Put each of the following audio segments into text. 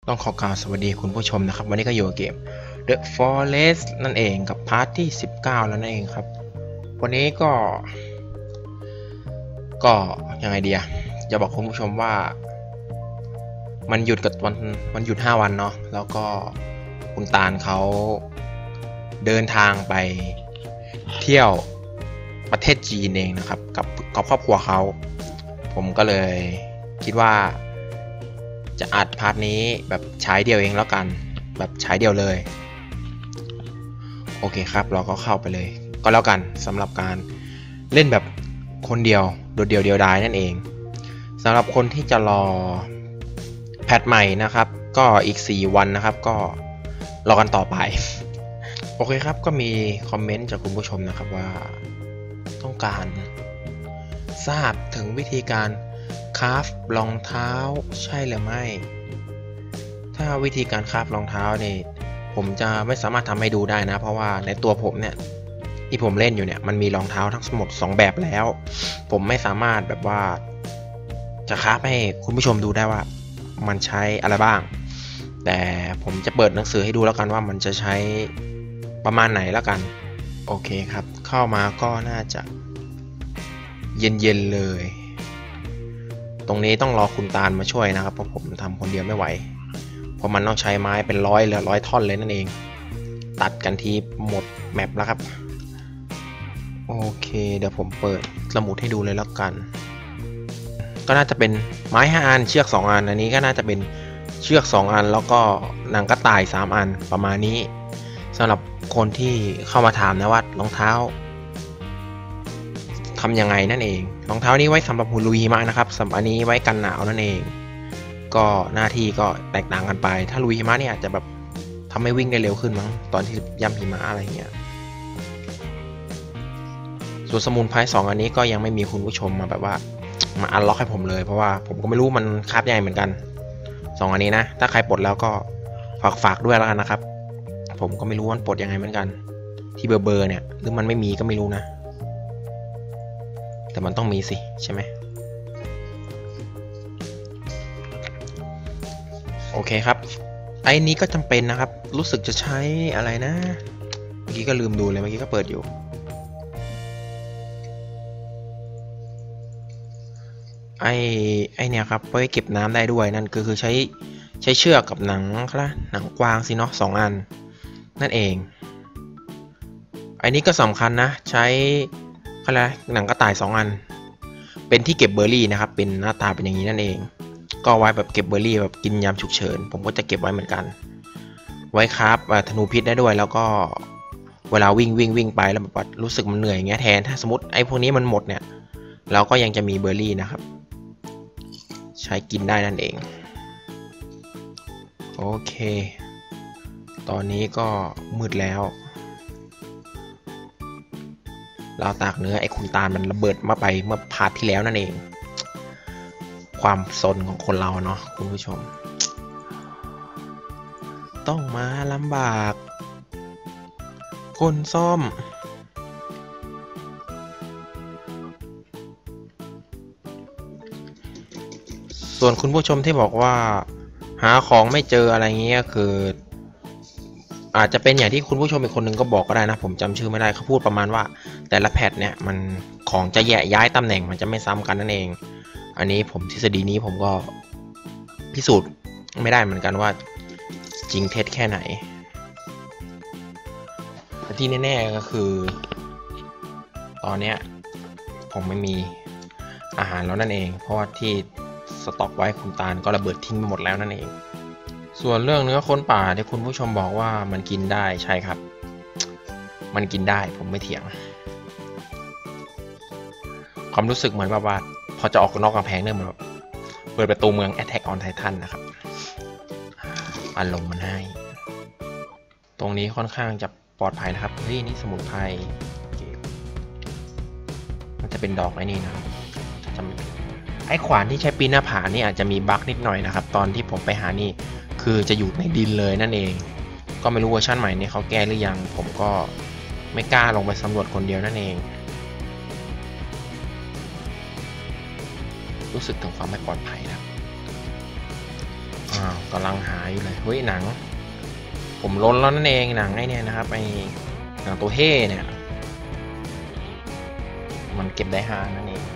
ต้องขอกล่าวสวัสดีคุณผู้ชมนะครับวันนี้ก็อยู่กับเกม The Forest นั่นเองกับพาร์ทที่19แล้วนั่นเองครับวันนี้ก็ยังไงดีอะจะบอกคุณผู้ชมว่ามันหยุดกับวันหยุด5วันเนาะแล้วก็คุณตาลเขาเดินทางไปเที่ยวประเทศจีนเองนะครับกับครอบครัวเขาผมก็เลยคิดว่าจะอัดพาร์ทนี้แบบฉายเดียวเองแล้วกันแบบฉายเดียวเลยโอเคครับเราก็เข้าไปเลยก็แล้วกันสำหรับการเล่นแบบคนเดียวโดดเดี่ยวเดียวดายนั่นเองสำหรับคนที่จะรอแพทใหม่นะครับก็อีก4วันนะครับก็รอกันต่อไปโอเคครับก็มีคอมเมนต์จากคุณผู้ชมนะครับว่าต้องการทราบถึงวิธีการคราฟรองเท้าใช่หรือไม่ถ้าวิธีการคราฟรองเท้าเนี่ยผมจะไม่สามารถทำให้ดูได้นะเพราะว่าในตัวผมเนี่ยที่ผมเล่นอยู่เนี่ยมันมีรองเท้าทั้งหมด2แบบแล้วผมไม่สามารถแบบว่าจะคราฟให้คุณผู้ชมดูได้ว่ามันใช้อะไรบ้างแต่ผมจะเปิดหนังสือให้ดูแล้วกันว่ามันจะใช้ประมาณไหนแล้วกันโอเคครับเข้ามาก็น่าจะเย็นๆเลยตรงนี้ต้องรอคุณตาลมาช่วยนะครับเพราะผมทำคนเดียวไม่ไหวเพราะมันต้องใช้ไม้เป็นร้อยหรือ100ท่อนเลยนั่นเองตัดกันทีหมดแมปแล้วครับโอเคเดี๋ยวผมเปิดสมุดให้ดูเลยแล้วกันก็น่าจะเป็นไม้5อันเชือก2อันอันนี้ก็น่าจะเป็นเชือก2อันแล้วก็หนังกระต่าย3อันประมาณนี้สำหรับคนที่เข้ามาถามนะว่ารองเท้าทำยังไงนั่นเองรองเท้านี้ไว้สำหรับหุ่นลุยหิมะนะครับสำหรับอันนี้ไว้กันหนาวนั่นเองก็หน้าที่ก็แตกต่างกันไปถ้าลุยหิมะเนี่ยอาจจะแบบทำให้วิ่งได้เร็วขึ้นมั้งตอนที่ย่ำหิมะอะไรเงี้ยส่วนสมุนไพร2อันนี้ก็ยังไม่มีคุณผู้ชมมาแบบว่ามาอันล็อกให้ผมเลยเพราะว่าผมก็ไม่รู้มันคาบยังไงเหมือนกัน2อันนี้นะถ้าใครปลดแล้วก็ฝากด้วยแล้วกันนะครับผมก็ไม่รู้ว่าปลดยังไงเหมือนกันที่เบอร์เนี่ยหรือมันไม่มีก็ไม่รู้นะแต่มันต้องมีสิใช่ไหมโอเคครับไอ้นี้ก็จำเป็นนะครับรู้สึกจะใช้อะไรนะเมื่อกี้ก็ลืมดูเลยเมื่อกี้ก็เปิดอยู่ไอ้เนี่ยครับไว้เก็บน้ำได้ด้วยนั่นก็คือใช้เชือกกับหนังกวางสิเนาะ2อันนั่นเองไอ้นี้ก็สำคัญนะใช้อะไรหนังกระต่าย2อันเป็นที่เก็บเบอร์รี่นะครับเป็นหน้าตาเป็นอย่างนี้นั่นเองก็ไว้แบบเก็บเบอร์รี่แบบกินยามฉุกเฉินผมก็จะเก็บไว้เหมือนกันไว้ครับธนูพิษได้ด้วยแล้วก็เวลาวิ่งไปแล้วแบบว่ารู้สึกมันเหนื่อยอย่างเงี้ยแทนถ้าสมมติไอ้พวกนี้มันหมดเนี่ยเราก็ยังจะมีเบอร์รี่นะครับใช้กินได้นั่นเองโอเคตอนนี้ก็มืดแล้วเราตากเนื้อไอ้คุณตาลมันระเบิดมาไปเมื่อพาร์ทที่แล้วนั่นเองความซนของคนเราเนาะคุณผู้ชมต้องมาลำบากคนซ่อมส่วนคุณผู้ชมที่บอกว่าหาของไม่เจออะไรเงี้ยคืออาจจะเป็นอย่างที่คุณผู้ชมอีกคนหนึ่งก็บอกก็ได้นะผมจำชื่อไม่ได้เขาพูดประมาณว่าแต่ละแพทเนี่ยมันของจะย้ายตำแหน่งมันจะไม่ซ้ำกันนั่นเองอันนี้ผมทฤษฎีนี้ผมก็พิสูจน์ไม่ได้เหมือนกันว่าจริงเท็จแค่ไหนแต่ที่แน่ๆก็คือตอนเนี้ยผมไม่มีอาหารแล้วนั่นเองเพราะว่าที่สต็อกไว้คุณตาลก็ระเบิดทิ้งไปหมดแล้วนั่นเองส่วนเรื่องเนื้อคนป่าที่คุณผู้ชมบอกว่ามันกินได้ใช่ครับมันกินได้ผมไม่เถียงความรู้สึกเหมือนแบบว่าพอจะออกนอกกำแพงเนี่ยมันแบบเปิดประตูเมือง Attack on Titan นะครับอารมณ์มันให้ตรงนี้ค่อนข้างจะปลอดภัยนะครับเฮ้ยนี่สมุนไพรมันจะเป็นดอกไอ้นี่นะครับไอ้ขวานที่ใช้ปีนหน้าผานี่อาจจะมีบั๊กนิดหน่อยนะครับตอนที่ผมไปหานี่คือจะอยู่ในดินเลยนั่นเองก็ไม่รู้เวอร์ชันใหม่นี้เขาแก้หรือยังผมก็ไม่กล้าลงไปสำรวจคนเดียวนั่นเองรู้สึกถึงความไม่ปลอดภัยนะกำลังหาอยู่เลยเฮ้ยหนังผมล้นแล้วนั่นเองหนังไอ้เนี่ยนะครับไอ้หนังตัวเฮ่เนี่ยมันเก็บได้5นั่นเอง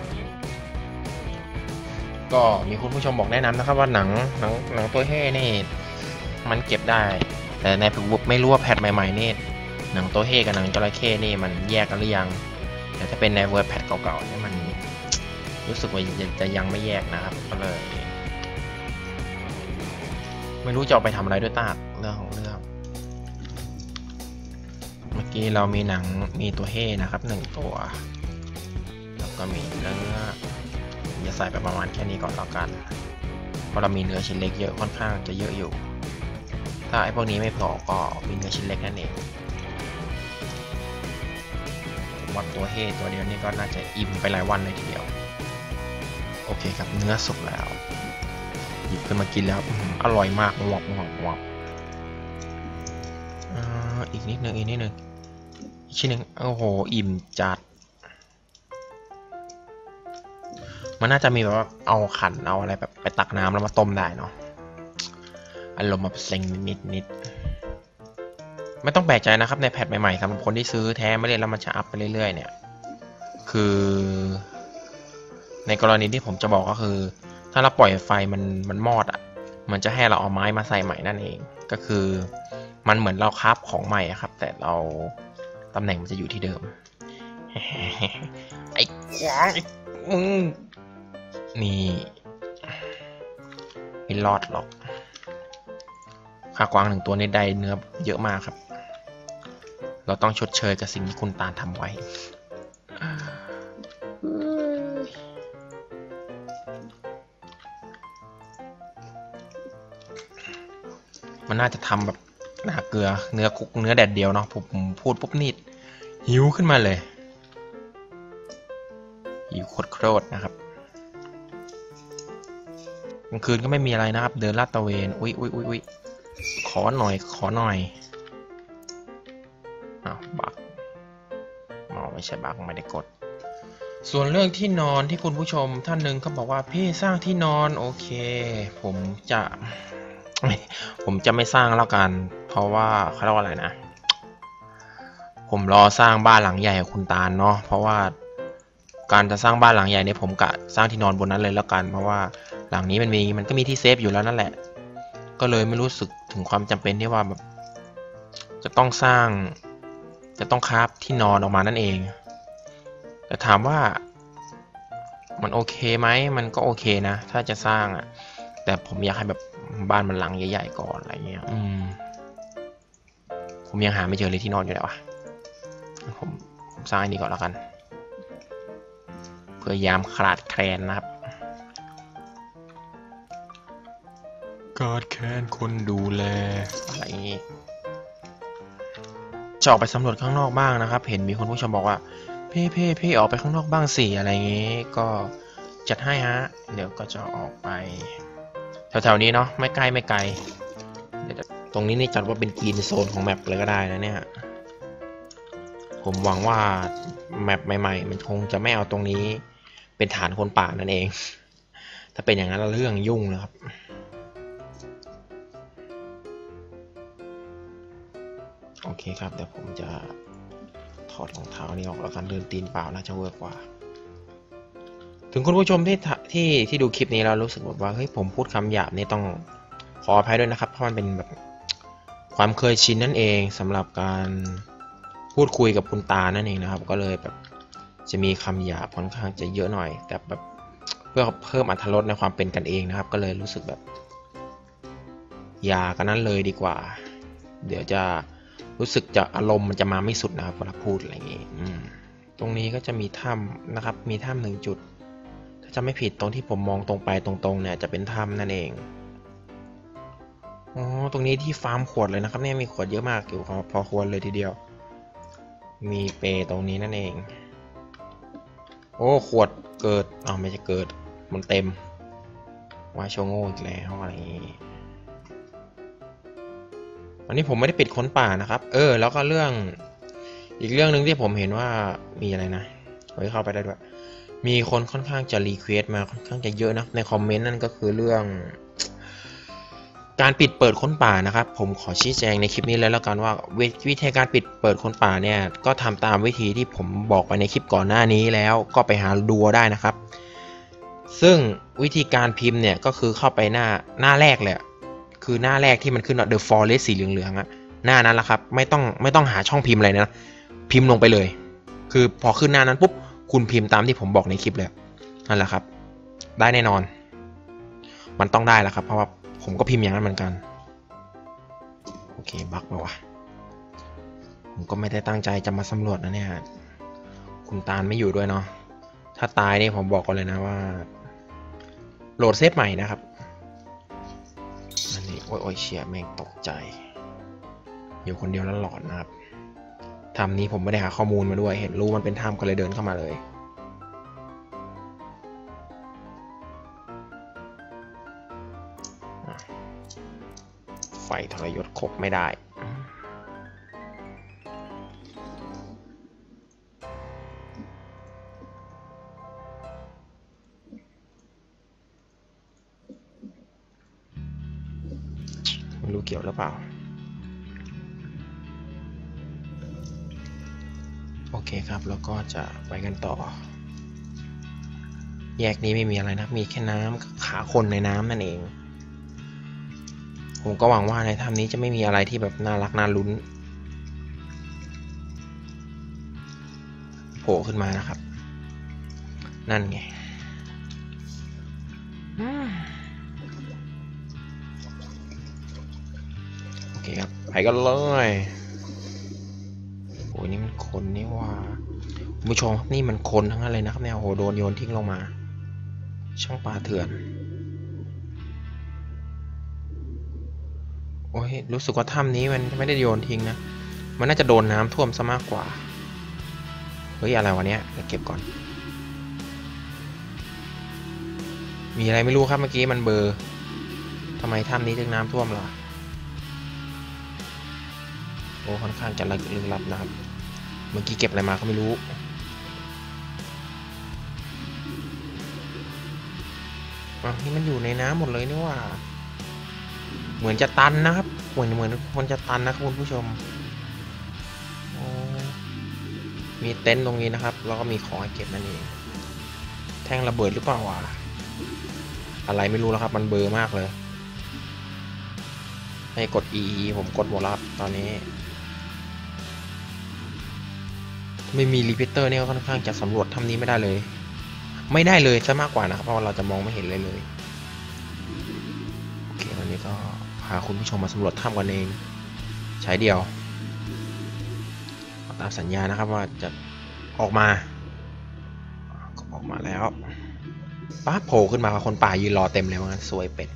ก็มีคุณผู้ชมบอกแนะนำนะครับว่าหนังตัวเฮ่นี่มันเก็บได้แต่ในไม่รู้ว่าแพทใหม่ๆนี่หนังตัวเฮ่กับหนังจระเข้นี่มันแยกกันหรือยังแต่ถ้าเป็นในเวอร์แพทเก่าๆนี่มันรู้สึกว่าจะยังไม่แยกนะครับก็เลยไม่รู้จะเอาไปทำอะไรด้วยตาเรื่องของเรื่องเมื่อกี้เรามีหนังมีตัวเฮ่นะครับ1ตัวแล้วก็มีเนื้อจะใส่ไปประมาณแค่นี้ก่อนแล้วกันเพราะเรามีเนื้อชิ้นเล็กเยอะค่อนข้างจะเยอะอยู่ถ้าไอ้พวกนี้ไม่พอก็มีเนื้อชิ้นเล็กนั่นเองวัดตัวเฮ่ตัวเดียวนี่ก็น่าจะอิ่มไปหลายวันเลยทีเดียวโอเคครับเนื้อสุกแล้วหยิบขึ้นมากินแล้วอร่อยมากหวบอีกนิดนึงอีกชิ้นหนึ่งโอ้โหอิ่มจัดมันน่าจะมีแบบว่าเอาขันเอาอะไรแบบไปตักน้ำแล้วมาต้มได้เนาะอารมณ์แบบเซ็งนิดไม่ต้องแปลกใจนะครับในแพทใหม่ๆสำหรับคนที่ซื้อแท้ไม่เล่นแล้วมันจะอัพไปเรื่อยๆเนี่ยคือในกรณีที่ผมจะบอกก็คือถ้าเราปล่อยไฟมันมอดอ่ะมันจะให้เราเอาไม้มาใส่ใหม่นั่นเองก็คือมันเหมือนเราคราฟของใหม่ครับแต่เราตำแหน่งมันจะอยู่ที่เดิมไอ้กวางมึงนี่ไม่รอดหรอกค่ากวาง1ตัวนี้ได้เนื้อเยอะมากครับเราต้องชดเชยกับสิ่งที่คุณตาลทำไว้มันน่าจะทำแบบหนาเกลือเนื้อคุกเนื้อแดดเดียวเนาะผมพูดปุ๊บนิดหิวขึ้นมาเลยหิวโคตรนะครับกลางคืนก็ไม่มีอะไรนะครับเดินลาดตระเวนอุ้ยขอหน่อยบักไม่ใช่บักไม่ได้กดส่วนเรื่องที่นอนที่คุณผู้ชมท่านหนึ่งเขาบอกว่าพี่สร้างที่นอนโอเคผมจะไม่สร้างแล้วกันเพราะว่าเขาเรียกว่าอะไรนะผมรอสร้างบ้านหลังใหญ่กับคุณตาลเนาะเพราะว่าการจะสร้างบ้านหลังใหญ่เนี่ยผมกะสร้างที่นอนบนนั้นเลยแล้วกันเพราะว่าหลังนี้มันก็มีที่เซฟอยู่แล้วนั่นแหละก็เลยไม่รู้สึกถึงความจำเป็นที่ว่าแบบจะต้องคราฟที่นอนออกมานั่นเองแต่ถามว่ามันโอเคไหมมันก็โอเคนะถ้าจะสร้างอ่ะแต่ผมอยากให้แบบบ้านมันหลังใหญ่ๆก่อนอะไรเงี้ยผมยังหาไม่เจอเลยที่นอนอยู่แล้วผมสร้างอันนี้ก่อนแล้วกันเพื่อยามขาดแคลนนะครับขาดแคลนคนดูแลอะไรอย่างงี้จะออกไปสำรวจข้างนอกบ้างนะครับเห็นมีคนผู้ชมบอกว่าพี่ออกไปข้างนอกบ้างสิอะไรอย่างงี้ก็จัดให้ฮะเดี๋ยวก็จะออกไปแถวๆนี้เนาะไม่ไกลเดี๋ยวตรงนี้นี่จัดว่าเป็นกรีนโซนของแมปเลยก็ได้นะเนี่ยผมหวังว่าแมปใหม่ๆมันคงจะไม่เอาตรงนี้เป็นฐานคนป่านั่นเองถ้าเป็นอย่างนั้นเรื่องยุ่งนะครับโอเคครับเดี๋ยวผมจะถอดรองเท้านี้ออกแล้วกันเดินตีนเปล่าน่าจะเวิร์กกว่าถึงคุณผู้ชมที่ดูคลิปนี้แล้วรู้สึกแบบว่าเฮ้ยผมพูดคำหยาบนี่ต้องขออภัยด้วยนะครับเพราะมันเป็นแบบความเคยชินนั่นเองสำหรับการพูดคุยกับคุณตานั่นเองนะครับก็เลยแบบจะมีคำหยาบค่อนข้างจะเยอะหน่อยแต่แบบเพื่อเพิ่มอรรถรสในความเป็นกันเองนะครับก็เลยรู้สึกแบบอย่ากันนั้นเลยดีกว่าเดี๋ยวจะรู้สึกจะอารมณ์มันจะมาไม่สุดนะครับเวลาพูดอะไรอย่างงี้ตรงนี้ก็จะมีถ้ำนะครับมีถ้ำ1 จุดถ้าจะไม่ผิดตรงที่ผมมองตรงไปตรงๆเนี่ยจะเป็นถ้ำนั่นเองตรงนี้ที่ฟาร์มขวดเลยนะครับเนี่ยมีขวดเยอะมากอยู่พอควรเลยทีเดียวมีเปตรงนี้นั่นเองโอ้ขวดเกิดไม่ใช่เกิดมันเต็มว่าโชว์โง่อีกแล้วอะไรอย่างงี้วันนี้ผมไม่ได้ปิดค้นป่านะครับแล้วก็อีกเรื่องหนึ่งที่ผมเห็นว่ามีอะไรนะเข้าไปได้ด้วยมีคนค่อนข้างจะรีเควสต์มาค่อนข้างจะเยอะนะในคอมเมนต์นั่นก็คือเรื่องการปิดเปิดค้นป่านะครับผมขอชี้แจงในคลิปนี้เลยแล้วกันว่าวิธีการปิดเปิดค้นป่าเนี่ยก็ทำตามวิธีที่ผมบอกไปในคลิปก่อนหน้านี้แล้วก็ไปหาดูได้นะครับซึ่งวิธีการพิมพ์เนี่ยก็คือเข้าไปหน้าแรกเลยคือหน้าแรกที่มันขึ้นว่า The Forest สีเหลืองๆอะหน้านั้นแหละครับไม่ต้องหาช่องพิมพ์อะไรนะพิมพ์ลงไปเลยคือพอขึ้นหน้านั้นปุ๊บคุณพิมพ์ตามที่ผมบอกในคลิปเลยนั่นแหละครับได้แน่นอนมันต้องได้แล้วครับเพราะว่าผมก็พิมพ์อย่างนั้นเหมือนกันโอเคบั๊กไปวะผมก็ไม่ได้ตั้งใจจะมาสำรวจนะเนี่ยคุณตาลไม่อยู่ด้วยเนาะถ้าตายนี่ผมบอกกันเลยนะว่าโหลดเซฟใหม่นะครับอันนี้โอ้ยเชี่ยแม่งตกใจอยู่คนเดียวแล้วหลอนนะครับถ้ำนี้ผมไม่ได้หาข้อมูลมาด้วยเห็นรู้มันเป็นถ้ำก็เลยเดินเข้ามาเลยไฟทรยศคบไม่ได้ไม่รู้เกี่ยวหรือเปล่าโอเคครับแล้วก็จะไปกันต่อแยกนี้ไม่มีอะไรนะมีแค่น้ำขาคนในน้ำนั่นเองผมก็หวังว่าในถ้ำนี้จะไม่มีอะไรที่แบบน่ารักน่าลุ้นโผล่ขึ้นมานะครับนั่นไงโอเคครับไปกันเลยโอ้ยนี่มันคนนี่ว่าคุณผู้ชมครับนี่มันคนทั้งนั้นเลยนะครับเนี่ยโอ้โหโดนโยนทิ้งลงมาช่างป่าเถื่อนโอ้ยรู้สึกว่าถ้ำนี้มันไม่ได้โยนทิ้งนะมันน่าจะโดนน้ำท่วมซะมากกว่าเฮ้ยอะไรวะเนี้ยเก็บก่อนมีอะไรไม่รู้ครับเมื่อกี้มันเบลอทำไมถ้ำนี้ถึงน้ำท่วมล่ะโอ้ค่อนข้างจะลึกลับนะครับเมื่อกี้เก็บอะไรมาก็ไม่รู้นี่มันอยู่ในน้ำหมดเลยนี่ว่าเหมือนจะตันนะครับเหมือนมันจะตันนะครับคุณผู้ชมมีเต็นท์ตรงนี้นะครับแล้วก็มีของให้เก็บนั่นเองแท่งระเบิดหรือเปล่าวะอะไรไม่รู้แล้วครับมันเบลอมากเลยให้กด E ผมกดหมดแล้วตอนนี้ไม่มีรีพิเตอร์เนี่ยค่อนข้างจะสำรวจถ้ำนี้ไม่ได้เลยซะมากกว่านะครับเพราะว่าเราจะมองไม่เห็นเลยโอเควันนี้ก็พาคุณผู้ชมมาสำรวจถ้ำกันเองใช้เดียวตามสัญญานะครับว่าจะออกมาก็ออกมาแล้วป้าโผล่ขึ้นมาคนป่ายืนรอเต็มเลยว่างั้นสวยเป็ด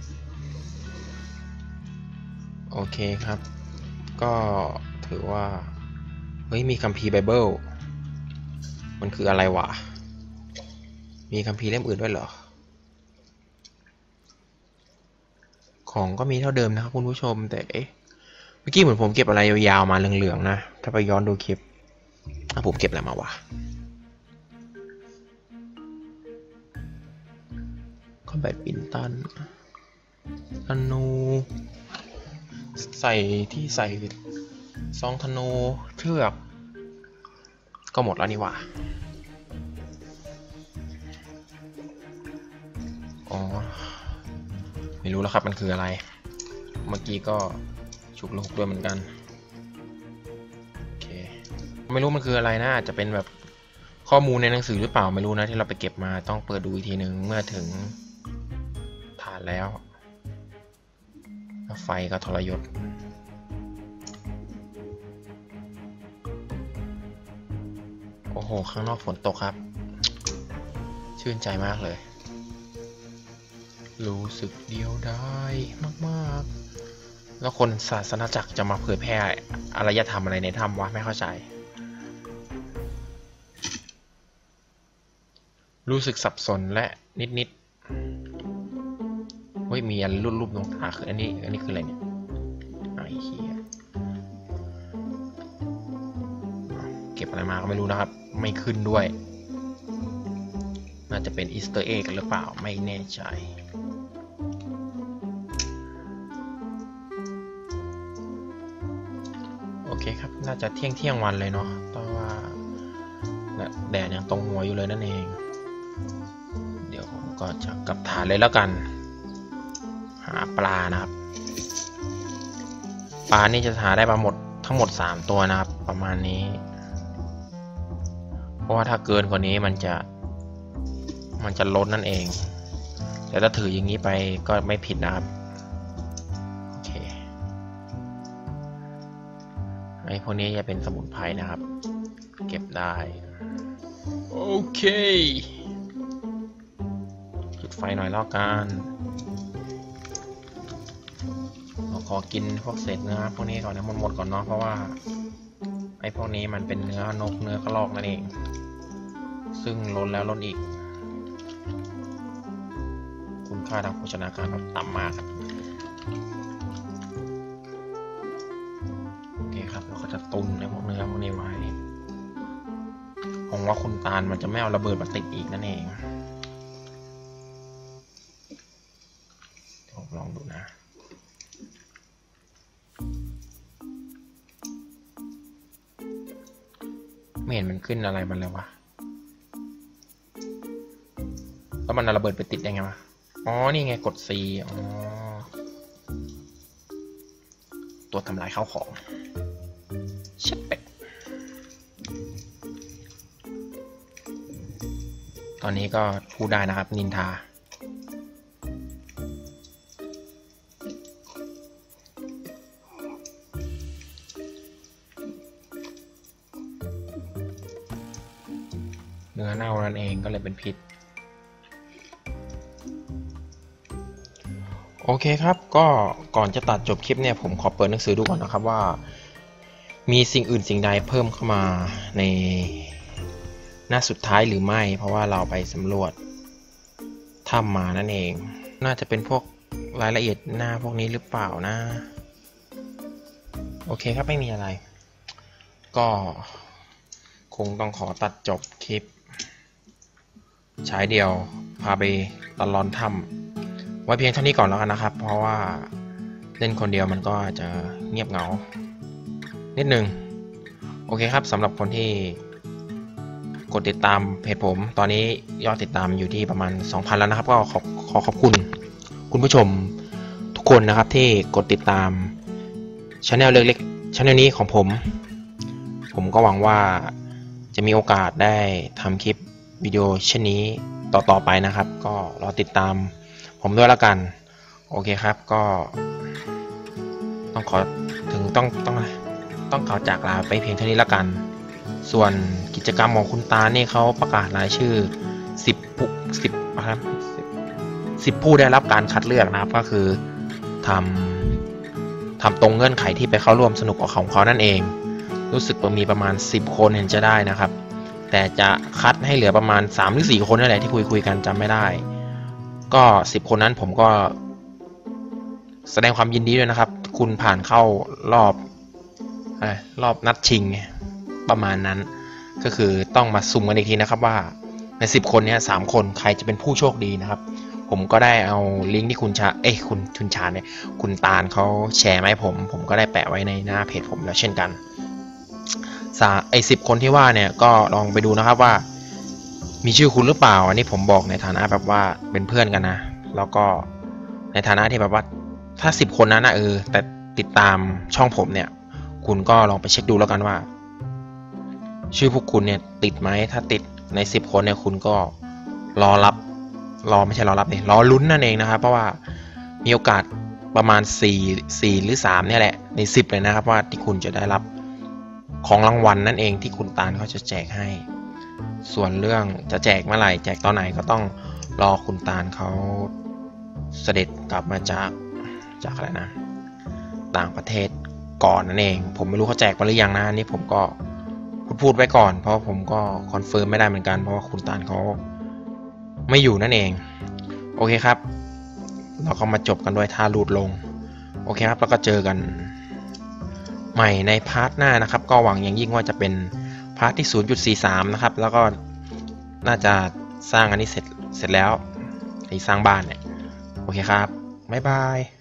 โอเคครับก็ถือว่าเฮ้ยมีคัมภีร์ไบเบิลมันคืออะไรวะมีคัมภีร์เล่มอื่นด้วยเหรอของก็มีเท่าเดิมนะครับคุณผู้ชมแต่เมื่อกี้เหมือนผมเก็บอะไรยาวๆมาเหลืองๆนะถ้าไปย้อนดูคลิปผมเก็บอะไรมาวะคอมแบทปินตันธนูใส่ที่ใส่ซองธนูเชือกก็หมดแล้วนี่หว่าอ๋อไม่รู้แล้วครับมันคืออะไรเมื่อกี้ก็ฉุกละหุกด้วยเหมือนกันโอเคไม่รู้มันคืออะไรนะอาจจะเป็นแบบข้อมูลในหนังสือหรือเปล่าไม่รู้นะที่เราไปเก็บมาต้องเปิดดูอีกทีหนึ่งเมื่อถึงฐานแล้วไฟก็ทรยศโอ้โหข้างนอกฝนตกครับชื่นใจมากเลยรู้สึกเดียวดายมากๆแล้วคนศาสนาจักรจะมาเผยแพร่อารยธรรมอะไรในถ้ำวะไม่เข้าใจรู้สึกสับสนและนิดเฮ้ยมีอันรูปตรงตาคืออันนี้คืออะไรเนี่ยไอ้เหี้ยเก็บอะไรมาก็ไม่รู้นะครับไม่ขึ้นด้วยน่าจะเป็นอีสเตอร์เอ็กหรือเปล่าไม่แน่ใจเคครับน่าจะเที่ยงวันเลยเนาะเพราะว่าแดดยังตรงหัวอยู่เลยนั่นเองเดี๋ยวผมก็จะกลับฐานเลยแล้วกันหาปลานะครับปลานี่จะหาได้ทั้งหมด3ตัวนะครับประมาณนี้เพราะว่าถ้าเกินกว่านี้มันจะล้นนั่นเองแต่ถ้าถืออย่างนี้ไปก็ไม่ผิดนะครับโอเคไอ้พวกนี้จะเป็นสมุนไพรนะครับเก็บได้โอเคจุดไฟหน่อยแล้วกันขอกินพวกเศษเนื้อพวกนี้ก่อนนะหมดก่อนเนาะเพราะว่าไอ้พวกนี้มันเป็นเนื้อนกเนื้อกระรอกนั่นเองซึ่งล้นแล้วล้นอีกคุณค่าทางโภชนาการต่ำมากครับโอเคครับเราก็จะตุนไอ้พวกเนื้อพวกนี้ไว้ผมว่าคุณตาลมันจะไม่เอาระเบิดมาติดอีกนั่นเองผมลองดูนะไม่เห็นมันขึ้นอะไรมันเลยวะแล้วมันระเบิดไปติดยังไงวะอ๋อนี่ไงกด C อ๋อตัวทำลายข้าวของเช็ดเป็ดตอนนี้ก็พูดได้นะครับนินทาเนื้อเน่านั่นเองก็เลยเป็นพิษโอเคครับก็ก่อนจะตัดจบคลิปเนี่ยผมขอเปิดหนังสือดูก่อนนะครับว่ามีสิ่งอื่นสิ่งใดเพิ่มเข้ามาในหน้าสุดท้ายหรือไม่เพราะว่าเราไปสำรวจถ้ำมานั่นเองน่าจะเป็นพวกรายละเอียดหน้าพวกนี้หรือเปล่านะโอเคครับไม่มีอะไรก็คงต้องขอตัดจบคลิปฉายเดียวพาไปตลอดถ้ำไว้เพียงเท่านี้ก่อนแล้วกันนะครับเพราะว่าเล่นคนเดียวมันก็จะเงียบเหงานิดนึงโอเคครับสำหรับคนที่กดติดตามเพจผมตอนนี้ยอดติดตามอยู่ที่ประมาณ 2,000 แล้วนะครับก็ขอขอบคุณคุณผู้ชมทุกคนนะครับที่กดติดตามช anel เล็กๆช anel นี้ของผมก็หวังว่าจะมีโอกาสได้ทำคลิปวิดีโอเช่นนี้ต่อไปนะครับก็รอติดตามผมด้วยแล้วกันโอเคครับก็ต้องขอจากลาไปเพียงเท่านี้แล้วกันส่วนกิจกรรมของคุณตานี่เขาประกาศรายชื่อ10ผู้ได้รับการคัดเลือกนะครับก็คือทำตรงเงื่อนไขที่ไปเข้าร่วมสนุกของเขานั่นเองรู้สึกว่ามีประมาณ10คนเห็นจะได้นะครับแต่จะคัดให้เหลือประมาณ3หรือ4คนนั่นแหละที่คุยกันจำไม่ได้ก็10คนนั้นผมก็แสดงความยินดีด้วยนะครับคุณผ่านเข้ารอบนัดชิงประมาณนั้นก็คือต้องมาสุ่มกันอีกทีนะครับว่าใน10คนนี้3คนใครจะเป็นผู้โชคดีนะครับผมก็ได้เอาลิงก์ที่คุณชาเนี่ยคุณตาลเขาแชร์มาให้ผมก็ได้แปะไว้ในหน้าเพจผมแล้วเช่นกัน10คนที่ว่าเนี่ยก็ลองไปดูนะครับว่ามีชื่อคุณหรือเปล่าอันนี้ผมบอกในฐานะแบบว่าเป็นเพื่อนกันนะแล้วก็ในฐานะที่แบบว่าถ้า10คนนั้นนะแต่ติดตามช่องผมเนี่ยคุณก็ลองไปเช็คดูแล้วกันว่าชื่อพวกคุณเนี่ยติดไหมถ้าติดใน10คนเนี่ยคุณก็รอลุ้นนั่นเองนะครับเพราะว่ามีโอกาสประมาณ4หรือ3เนี่ยแหละใน10เลยนะครับว่าที่คุณจะได้รับของรางวัลนั่นเองที่คุณตาลเขาจะแจกให้ส่วนเรื่องจะแจกเมื่อไหร่แจกตอนไหนก็ต้องรอคุณตาลเขาเสด็จกลับมาจากอะไรนะต่างประเทศก่อนนั่นเองผมไม่รู้เขาแจกไปหรือยังนะนี่ผมก็พูดไว้ก่อนเพราะผมก็คอนเฟิร์มไม่ได้เหมือนกันเพราะว่าคุณตาลเขาไม่อยู่นั่นเองโอเคครับเราก็มาจบกันด้วยท่าลูดลงโอเคครับแล้วก็เจอกันใหม่ในพาร์ทหน้านะครับก็หวังอย่างยิ่งว่าจะเป็นพาร์ทที่ 0.43 นะครับแล้วก็น่าจะสร้างอันนี้เสร็จแล้วที่สร้างบ้านเนี่ยโอเคครับบ๊ายบาย